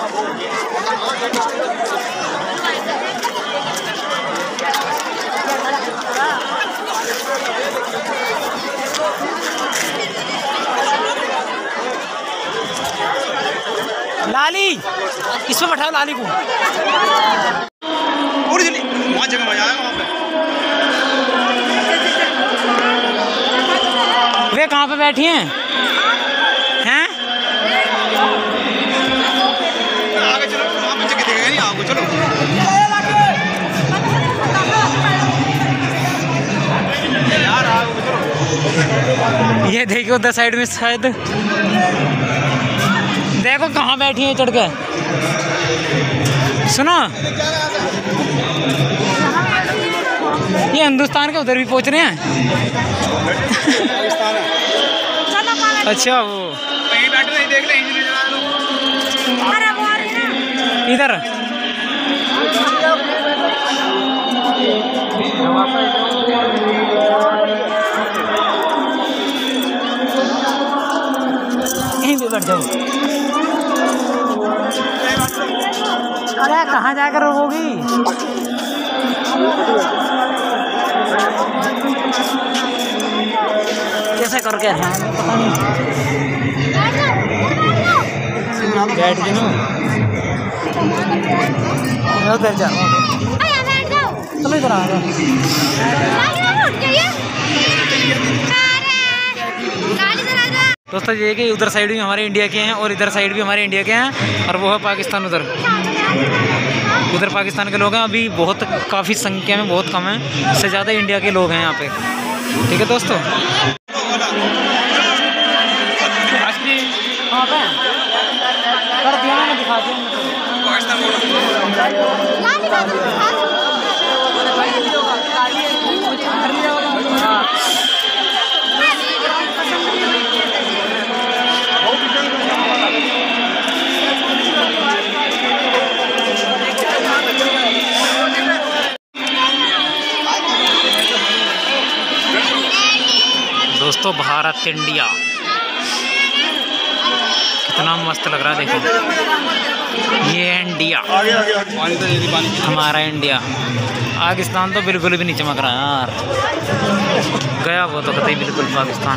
लाली इसमें बैठाओ लाली को। वहाँ जगह मजा आया वहाँ पे। वे कहाँ पे बैठी हैं? हैं? आगे चलो, वहाँ पे जगह देखेगा नहीं आपको, चलो। यार आगे चलो। ये देखिए उधर साइड में शायद, देखो कहाँ बैठी है चढ़ के। सुनो, ये हिंदुस्तान के उधर भी पहुँच रहे हैं। अच्छा वो कहीं बैठ रहे, देख ले इधर। यहीं पे बैठ जाओ। अरे कहाँ जाकर रोगी? कैसे करके हैं पता नहीं। बैठ गई ना, उधर जाओ। चलो इधर आ जाओ। दोस्तों ये कि उधर साइड भी हमारे इंडिया के हैं और इधर साइड भी हमारे इंडिया के हैं, और वो है पाकिस्तान। उधर पाकिस्तान के लोग हैं अभी बहुत, काफ़ी संख्या में बहुत कम है, इससे ज़्यादा इंडिया के लोग हैं यहाँ पे। ठीक है दोस्तों, कर दिया मैंने, दिखा दिया। दोस्तों भारत इंडिया कितना मस्त लग रहा है, देखो ये इंडिया, हमारा इंडिया। पाकिस्तान तो बिल्कुल भी नहीं चमक रहा यार, गया वो तो कतई बिल्कुल पाकिस्तान।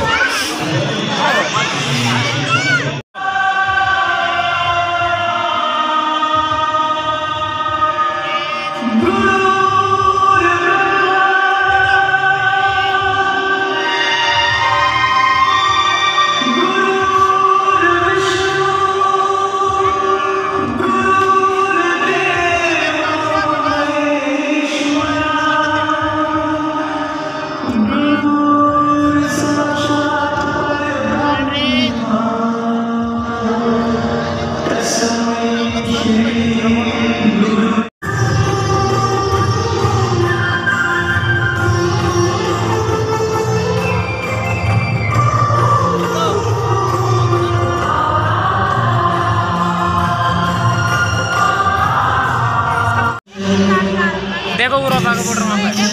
देखो वो रोका के बॉर्डर वहाँ पे।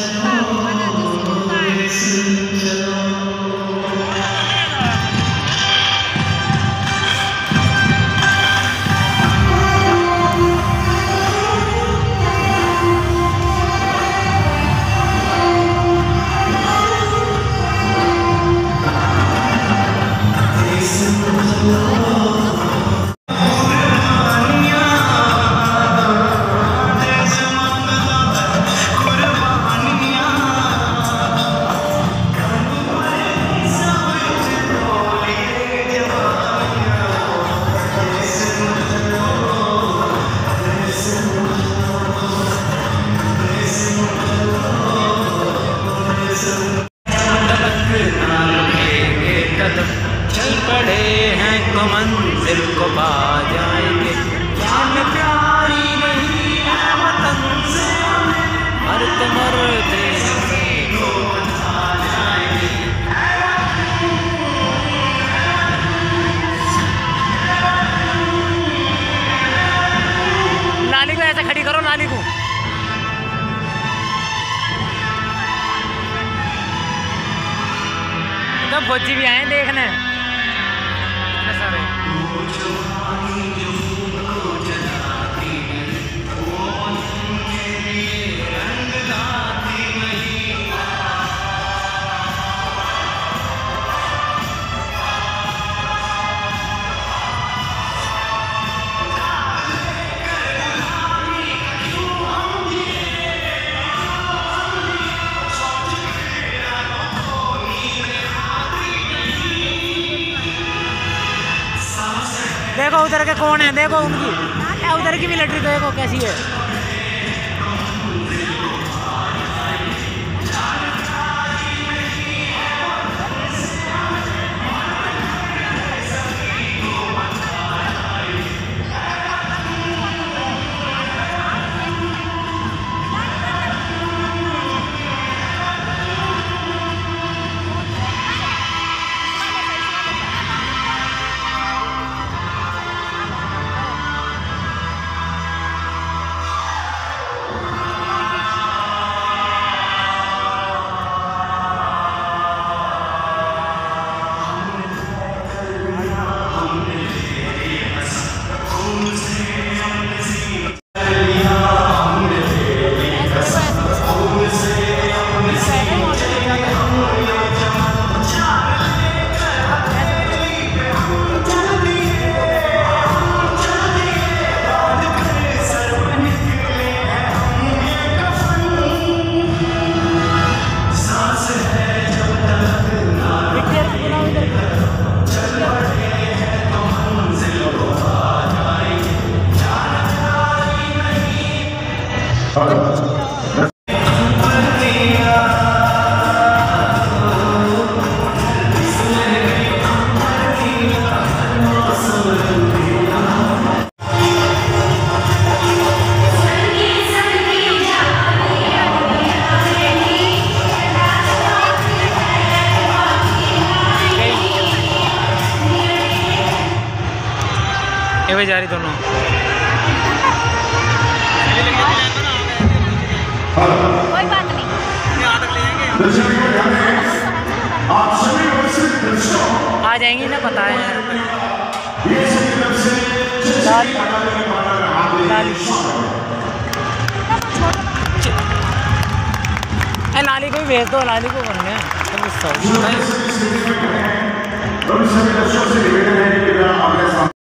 मंजिल को पा जाएंगे, जान प्यारी नहीं है वतन से, मरते मरते को उठा जाएंगे। लाली को ऐसे खड़ी करो, लाली को। तो फौजी भी आए देखने, इतने सारे। उधर के कौन है देखो उनकी, उधर की मिलिट्री देखो कैसी है। ये भी जा रही दोनों। कोई बात नहीं, आ जाएंगी ना, पता है। लाली को भी भेज दो, लाली को बन गया।